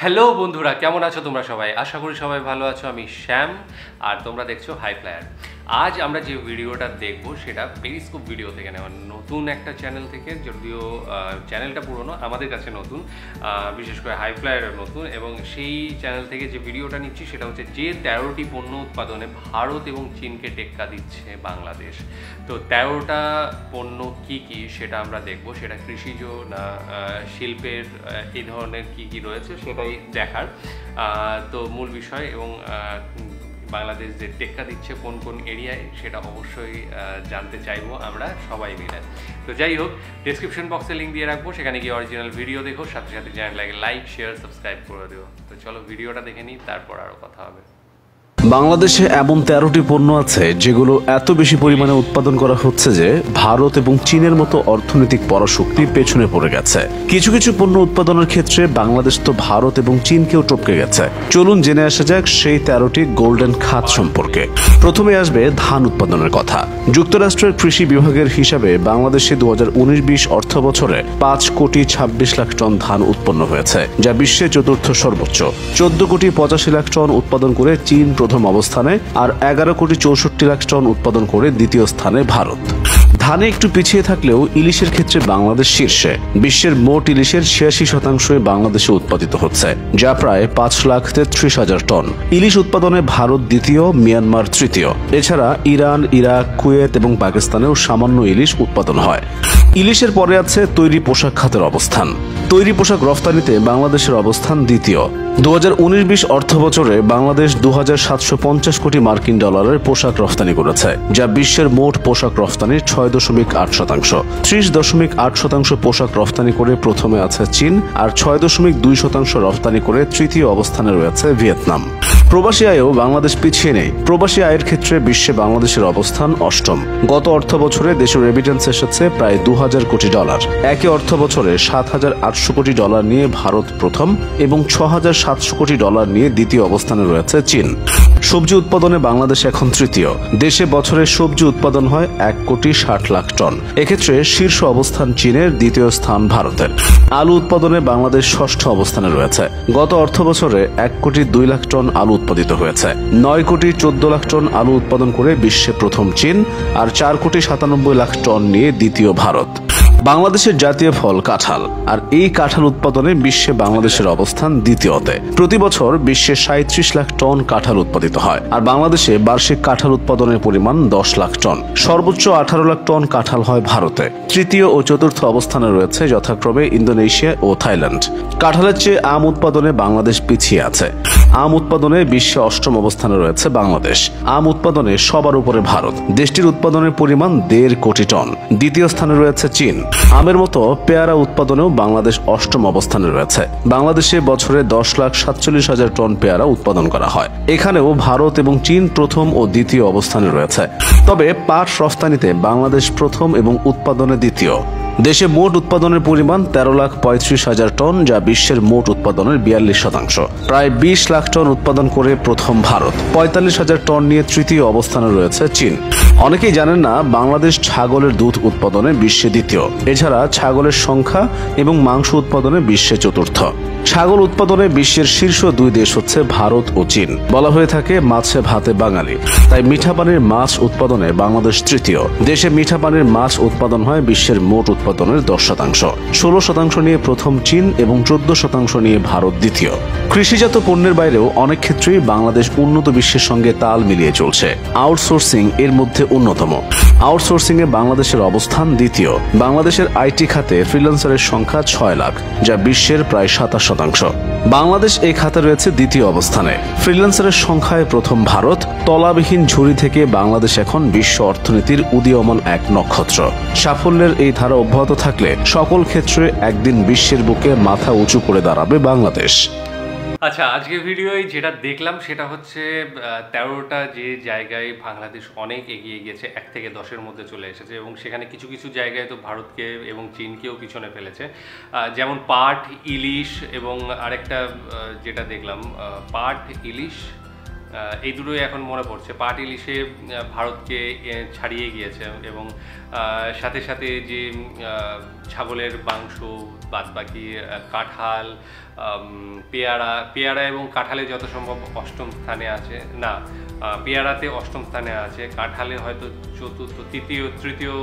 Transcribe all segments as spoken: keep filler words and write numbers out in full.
Hello বন্ধুরা, কেমন আছো তোমরা সবাই? আশা করি সবাই ভালো আছো। আমি শ্যাম আর তোমরা দেখছো হাই ফ্লায়ার। আজ আমরা যে ভিডিওটা দেখবো সেটা পেরিস্কোপ ভিডিও থেকে নেওয়া, নতুন একটা চ্যানেল থেকে। যদিও চ্যানেলটা পুরনো, আমাদের কাছে নতুন, বিশেষ করে হাই ফ্লায়ারের নতুন। এবং সেই চ্যানেল থেকে যে ভিডিওটা নিচ্ছি সেটা হচ্ছে যে তেরোটি পণ্য উৎপাদনে ভারত এবং চীনকে টেক্কা দিচ্ছে বাংলাদেশ। তো তেরোটা পণ্য কি কি সেটা আমরা দেখবো। সেটা কৃষিজ না শিল্পের, এই ধরনের কি কি রয়েছে সেটাই দেখার। তো মূল বিষয় এবং বাংলাদেশ যে টেক্কা দিচ্ছে কোন কোন এরিয়ায় সেটা অবশ্যই জানতে চাইবো আমরা সবাই মিলে। তো যাই হোক, ডেসক্রিপশন বক্সে লিঙ্ক দিয়ে রাখবো, সেখানে গিয়ে অরিজিনাল ভিডিও দেখো, সাথে সাথে চ্যানেলটাকে লাইক শেয়ার সাবস্ক্রাইব করে দিও। তো চলো ভিডিওটা দেখে নিই, তারপর আরও কথা হবে। বাংলাদেশে এমন তেরোটি পণ্য আছে যেগুলো এত বেশি পরিমাণে উৎপাদন করা হচ্ছে যে ভারত এবং চীনের মতো অর্থনৈতিক পরাশক্তি পেছনে পড়ে গেছে। কিছু কিছু পণ্য উৎপাদনের ক্ষেত্রে বাংলাদেশ তো ভারত এবং চীনকেও টপকে গেছে। চলুন জেনে আসা যাক সেই তেরোটি গোল্ডেন খাত সম্পর্কে। প্রথমে আসবে ধান উৎপাদনের কথা। যুক্তরাষ্ট্রের কৃষি বিভাগের হিসাবে বাংলাদেশে দু হাজার উনিশ বিশ অর্থ বছরে পাঁচ কোটি ছাব্বিশ লাখ টন ধান উৎপন্ন হয়েছে, যা বিশ্বের চতুর্থ সর্বোচ্চ। চোদ্দ কোটি পঁচাশি লাখ টন উৎপাদন করে চীন প্রথম অবস্থানে, আর এগারো কোটি চৌষট্টি লাখ টন উৎপাদন করে দ্বিতীয় স্থানে ভারত। ধানে একটু পিছিয়ে থাকলেও ইলিশের ক্ষেত্রে বাংলাদেশ শীর্ষে। বিশ্বের মোট ইলিশের ছিয়াশি শতাংশই বাংলাদেশে উৎপাদিত হচ্ছে, যা প্রায় পাঁচ লাখ তেত্রিশ হাজার টন। ইলিশ উৎপাদনে ভারত দ্বিতীয়, মিয়ানমার তৃতীয়। এছাড়া ইরান, ইরাক, কুয়েত এবং পাকিস্তানেও সামান্য ইলিশ উৎপাদন হয়। ইলিশের পরে আছে তৈরি পোশাক খাতের অবস্থান। তৈরি পোশাক রফতানিতে বাংলাদেশের অবস্থান দ্বিতীয়। দু হাজার উনিশ বিশ অর্থ বছরে বাংলাদেশ দু হাজার সাতশো পঞ্চাশ কোটি মার্কিন ডলারের পোশাক রফতানি করেছে, যা বিশ্বের মোট পোশাক রফতানির ছয় দশমিক আট শতাংশ। ত্রিশ দশমিক আট শতাংশ পোশাক রফতানি করে প্রথমে আছে চীন, আর ছয় দশমিক দুই শতাংশ রফতানি করে তৃতীয় অবস্থানে রয়েছে ভিয়েতনাম। প্রবাসী আয়েও বাংলাদেশ পিছিয়ে নেই। প্রবাসী আয়ের ক্ষেত্রে বিশ্বে বাংলাদেশের অবস্থান অষ্টম। গত অর্থ বছরে দেশের রেমিটেন্স এসেছে প্রায় দু হাজার কোটি ডলার। একই অর্থ বছরে সাত হাজার আটশো কোটি ডলার নিয়ে ভারত প্রথম এবং ছ হাজার সাতশো কোটি ডলার নিয়ে দ্বিতীয় অবস্থানে রয়েছে চীন। সবজি উৎপাদনে বাংলাদেশ এখন তৃতীয়। দেশে বছরে সবজি উৎপাদন হয় এক কোটি ষাট লাখ টন। এক্ষেত্রে শীর্ষ অবস্থান চীনের, দ্বিতীয় স্থান ভারতের। আলু উৎপাদনে বাংলাদেশ ষষ্ঠ অবস্থানে রয়েছে। গত অর্থ বছরে এক কোটি দুই লাখ টন আলু উৎপাদিত হয়েছে। নয় কোটি চোদ্দ লাখ টন আলু উৎপাদন করে বিশ্বে প্রথম চীন, আর চার কোটি সাতানব্বই লাখ টন নিয়ে দ্বিতীয় ভারত। বাংলাদেশের জাতীয় ফল কাঁঠাল, আর এই কাঁঠাল উৎপাদনে বিশ্বে বাংলাদেশের অবস্থান দ্বিতীয়তে। প্রতি বছর বিশ্বে সাঁত্রিশ লাখ টন কাঁঠাল উৎপাদিত হয়, আর বাংলাদেশে বার্ষিক কাঁঠাল উৎপাদনের পরিমাণ দশ লাখ টন। সর্বোচ্চ আঠারো লাখ টন কাঁঠাল হয় ভারতে। তৃতীয় ও চতুর্থ অবস্থানে রয়েছে যথাক্রমে ইন্দোনেশিয়া ও থাইল্যান্ড। কাঁঠালের চেয়ে আম উৎপাদনে বাংলাদেশ পিছিয়ে আছে। আম উৎপাদনে বিশ্বে অষ্টম অবস্থানে রয়েছে বাংলাদেশ। আম উৎপাদনে সবার উপরে ভারত। দেশটির উৎপাদনের পরিমাণ দেড় কোটি টন। দ্বিতীয় স্থানে রয়েছে চীন। আমের মতো পেয়ারা উৎপাদনেও বাংলাদেশ অষ্টম অবস্থানে রয়েছে। বাংলাদেশে বছরে দশ লাখ সাতচল্লিশ হাজার টন পেয়ারা উৎপাদন করা হয়। এখানেও ভারত এবং চীন প্রথম ও দ্বিতীয় অবস্থানে রয়েছে। তবে পাট রফতানিতে বাংলাদেশ প্রথম এবং উৎপাদনে দ্বিতীয়। দেশে মোট উৎপাদনের পরিমাণ তেরো লাখ পঁয়ত্রিশ হাজার টন, যা বিশ্বের মোট উৎপাদনের বিয়াল্লিশ শতাংশ। প্রায় বিশ লাখ টন উৎপাদন করে প্রথম ভারত। পঁয়তাল্লিশ হাজার টন নিয়ে তৃতীয় অবস্থানে রয়েছে চীন। অনেকেই জানেন না, বাংলাদেশ ছাগলের দুধ উৎপাদনে বিশ্বে দ্বিতীয়। এছাড়া ছাগলের সংখ্যা এবং মাংস উৎপাদনে বিশ্বে চতুর্থ। ছাগল উৎপাদনে বিশ্বের শীর্ষ দুই দেশ হচ্ছে ভারত ও চীন। বলা হয়ে থাকে মাছে ভাতে বাঙালি, তাই মিঠা পানির মাছ উৎপাদনে বাংলাদেশ তৃতীয়। দেশে মিঠা পানির মাছ উৎপাদন হয় বিশ্বের মোট উৎপাদনের দশ শতাংশ। ষোলো শতাংশ নিয়ে প্রথম চীন এবং চোদ্দ শতাংশ নিয়ে ভারত দ্বিতীয়। কৃষিজাত পণ্যের বাইরেও অনেক ক্ষেত্রেই বাংলাদেশ উন্নত বিশ্বের সঙ্গে তাল মিলিয়ে চলছে। আউটসোর্সিং এর মধ্যে অন্যতম। আউটসোর্সিং এ বাংলাদেশের অবস্থান দ্বিতীয়। বাংলাদেশের আইটি খাতে ফ্রিল্যান্সারের সংখ্যা ছয় লাখ, যা বিশ্বের প্রায় সাতাশ শতাংশ। বাংলাদেশ এই খাতে রয়েছে দ্বিতীয় অবস্থানে। ফ্রিল্যান্সারের সংখ্যায় প্রথম ভারত। তলাবিহীন ঝুড়ি থেকে বাংলাদেশ এখন বিশ্ব অর্থনীতির উদীয়মান এক নক্ষত্র। সাফল্যের এই ধারা অব্যাহত থাকলে সকল ক্ষেত্রে একদিন বিশ্বের বুকে মাথা উঁচু করে দাঁড়াবে বাংলাদেশ। আচ্ছা, আজকের ভিডিওয় যেটা দেখলাম সেটা হচ্ছে তেরোটা যে জায়গায় বাংলাদেশ অনেক এগিয়ে গিয়েছে, এক থেকে দশের মধ্যে চলে এসেছে, এবং সেখানে কিছু কিছু জায়গায় তো ভারতকে এবং চীনকেও পিছনে ফেলেছে। যেমন পাট, ইলিশ এবং আরেকটা যেটা দেখলাম পাট, ইলিশ এই দুটোই এখন মনে পড়ছে। পাট ইলিশে ভারতকে ছাড়িয়ে গিয়েছে এবং সাথে সাথে যে ছাগলের মাংস, বাদবাকি কাঁঠাল, পেয়ারা পেয়ারা এবং কাঁঠালে যত সম্ভব অষ্টম স্থানে আছে, না পেয়ারাতে অষ্টম স্থানে আছে, কাঁঠালে হয়তো চতুর্থ, তৃতীয় তৃতীয়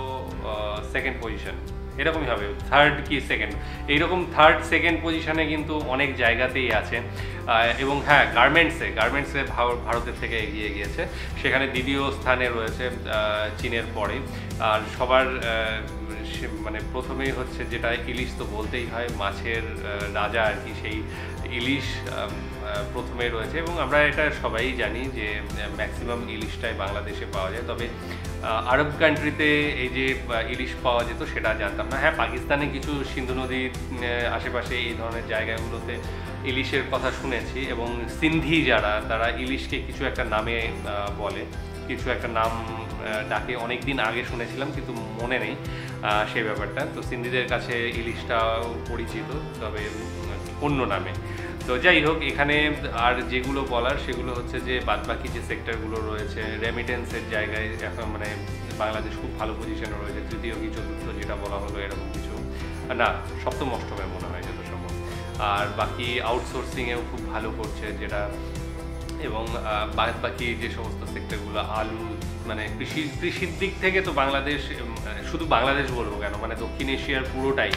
সেকেন্ড পজিশন এরকমই হবে, থার্ড কি সেকেন্ড, এইরকম থার্ড সেকেন্ড পজিশনে কিন্তু অনেক জায়গাতেই আছে। এবং হ্যাঁ, গার্মেন্টসে গার্মেন্টসে ভারতের থেকে এগিয়ে গিয়েছে, সেখানে দ্বিতীয় স্থানে রয়েছে চীনের পরে। আর সবার মানে প্রথমেই হচ্ছে যেটা ইলিশ, তো বলতেই হয় মাছের রাজা আর কি, সেই ইলিশ প্রথমে রয়েছে। এবং আমরা এটা সবাই জানি যে ম্যাক্সিমাম ইলিশটাই বাংলাদেশে পাওয়া যায়, তবে আরব কান্ট্রিতে এই যে ইলিশ পাওয়া যেত সেটা জানতাম না। হ্যাঁ, পাকিস্তানে কিছু সিন্ধু নদীর আশেপাশে এই ধরনের জায়গাগুলোতে ইলিশের কথা শুনেছি, এবং সিন্ধি যারা তারা ইলিশকে কিছু একটা নামে বলে, কিছু একটা নাম ডাকে, অনেক দিন আগে শুনেছিলাম কিন্তু মনে নেই সেই ব্যাপারটা। তো সিন্ধিদের কাছে ইলিশটাও পরিচিত, তবে অন্য নামে। তো যাই হোক, এখানে আর যেগুলো বলার সেগুলো হচ্ছে যে বাদবাকি যে সেক্টরগুলো রয়েছে, রেমিটেন্সের জায়গায় এখন মানে বাংলাদেশ খুব ভালো পজিশনে রয়েছে, তৃতীয় কি চতুর্থ যেটা বলা হলো এরকম কিছু না, সপ্তম অষ্টমে মনে হয় যত সম্ভব। আর বাকি আউটসোর্সিংয়েও খুব ভালো করছে যেটা, এবং বাদ বাকি যে সমস্ত সেক্টরগুলো আলু, মানে কৃষি কৃষির দিক থেকে তো বাংলাদেশ, শুধু বাংলাদেশ বলবো কেন, মানে দক্ষিণ এশিয়ার পুরোটাই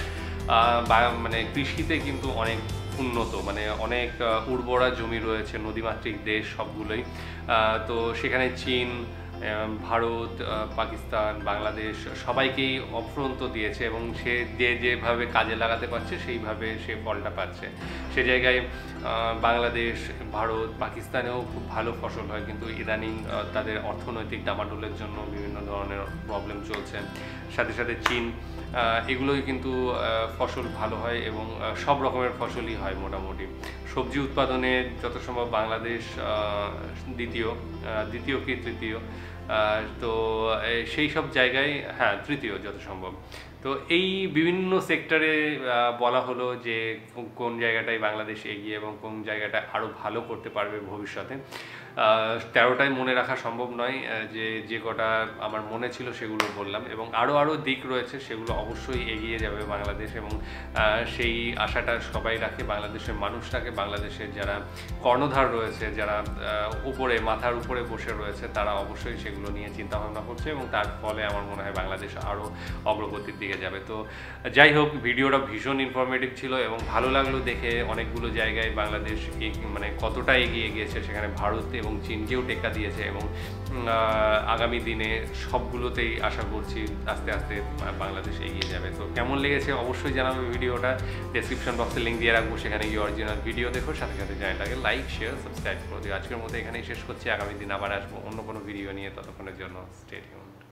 মানে কৃষিতে কিন্তু অনেক উন্নত, মানে অনেক উর্বরা জমি রয়েছে, নদীমাতৃক দেশ সবগুলোই। তো সেখানে চীন, ভারত, পাকিস্তান, বাংলাদেশ সবাইকেই অফ্রন্ত দিয়েছে, এবং সে যে যেভাবে কাজে লাগাতে পারছে সেইভাবে সে ফলটা পাচ্ছে। সে জায়গায় বাংলাদেশ, ভারত, পাকিস্তানেও খুব ভালো ফসল হয়, কিন্তু ইদানিং তাদের অর্থনৈতিক ডামাডোলের জন্য বিভিন্ন ধরনের প্রবলেম চলছে। সাথে সাথে চীন, এগুলোই কিন্তু ফসল ভালো হয়, এবং সব রকমের ফসলই হয় মোটামুটি। সবজি উৎপাদনে যত সম্ভব বাংলাদেশ দ্বিতীয়, দ্বিতীয় কি তৃতীয়, তো সেই সব জায়গায় হ্যাঁ তৃতীয় যত সম্ভব। তো এই বিভিন্ন সেক্টরে বলা হলো যে কোন জায়গাটায় বাংলাদেশ এগিয়ে এবং কোন জায়গাটা আরও ভালো করতে পারবে ভবিষ্যতে। তেরোটাই মনে রাখা সম্ভব নয়, যে যে কটা আমার মনে ছিল সেগুলো বললাম, এবং আরও আরও দিক রয়েছে সেগুলো অবশ্যই এগিয়ে যাবে বাংলাদেশ, এবং সেই আশাটা সবাই রাখে, বাংলাদেশের মানুষ রাখে। বাংলাদেশের যারা কর্ণধার রয়েছে, যারা উপরে মাথার উপরে বসে রয়েছে, তারা অবশ্যই সেগুলো নিয়ে চিন্তাভাবনা করছে, এবং তার ফলে আমার মনে হয় বাংলাদেশ আরও অগ্রগতির দিকে যাবে। তো যাই হোক, ভিডিওটা ভীষণ ইনফরমেটিভ ছিল এবং ভালো লাগলো দেখে, অনেকগুলো জায়গায় বাংলাদেশ মানে কতটা এগিয়ে গিয়েছে, সেখানে ভারত এবং চীনকেও টেক্কা দিয়েছে, এবং আগামী দিনে সবগুলোতেই আশা করছি আস্তে আস্তে বাংলাদেশ এগিয়ে যাবে। তো কেমন লেগেছে অবশ্যই জানাবে ভিডিওটা, ডেসক্রিপশন বক্সে লিঙ্ক দিয়ে রাখবো, সেখানে গিয়ে অরিজিনাল ভিডিও দেখো, সাথে সাথে চ্যানেলটাকে লাইক, শেয়ার, সাবস্ক্রাইব করে দিও। আজকের মতো এখানেই শেষ করছি, আগামী দিন আবার আসবো অন্য কোনো ভিডিও নিয়ে, ততক্ষণের জন্য স্টে টিউনড।